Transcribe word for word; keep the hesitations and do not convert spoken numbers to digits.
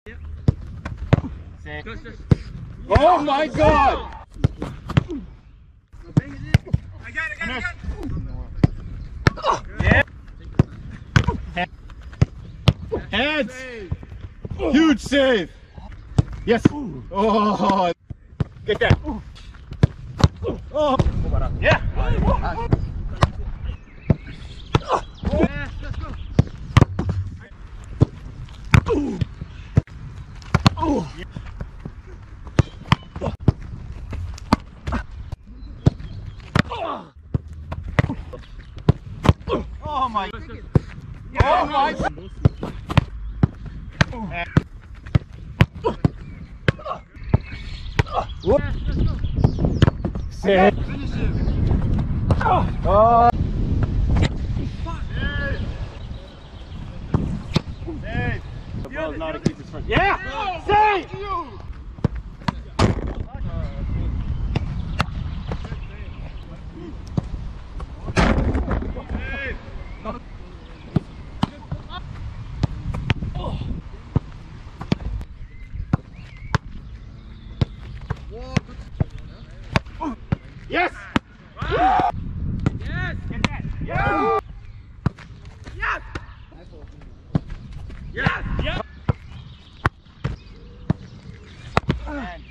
Six. Oh my God! I got it, I got it, Yeah. Heads. Huge save. Yes. Oh. Get that. Oh. Yeah. let's go. Oh. Oh my. Oh my. Whoop. Save. Oh. Save. The ball's not a keeper's friend. Yeah. Save. Yes! Yes! Get that! Yes! Yes! Yes! Yes!